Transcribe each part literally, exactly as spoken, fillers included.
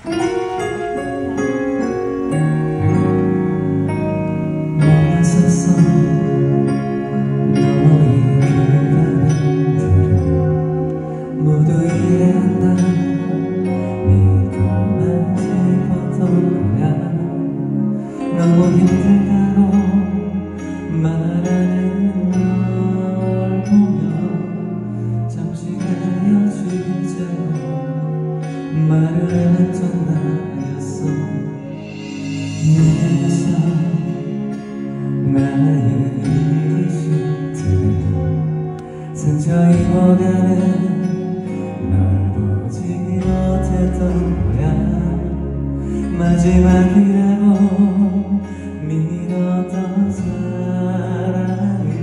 멈춰서 너의 그 반응들을 모두 이해한다 믿고만 싶었던 거야. 너무 힘들다고 말하는 널 보며 잠시 헤어지자고 말을 했던 나였어. 눈에서 나의 이실들은 상처 입어가는 널 보지 못했던 거야. 마지막이라고 믿었던 사랑을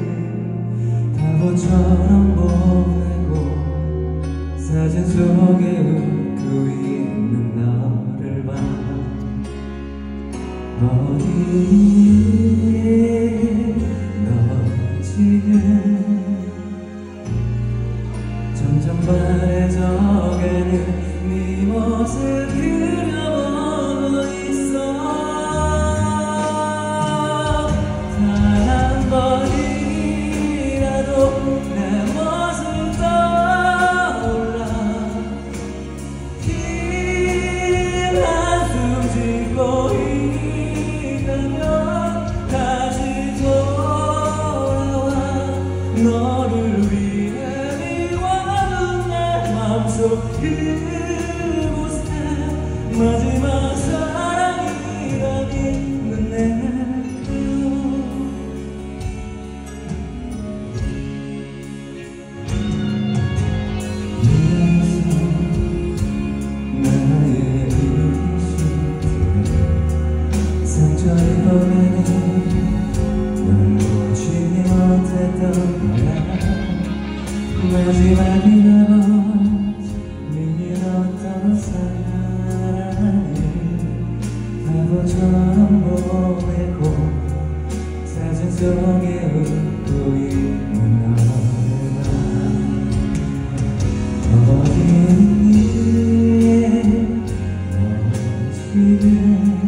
바보처럼 보내고 사진 속에 웃고 있는 너를 봐. 어디에 너 지금 점점 바래져가는 네 모습 그려보고 있어. 단 한 번이라도 내 모습 떠올라 긴 한숨 짓고 있다면 다시 돌아와. 너를 위해 미워둔 내 맘속 그곳에 마지막 사랑이라니 넌 내려. 나의 이실들은 상처 입어가는 널 보지 못했던 거야. 마지막이라고 믿었던 사랑을 바보처럼 보내고 사진 속에 웃고 있는 너를 봐. 어디에 너 지금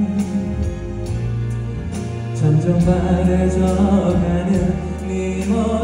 점점 바래져가는 네 모습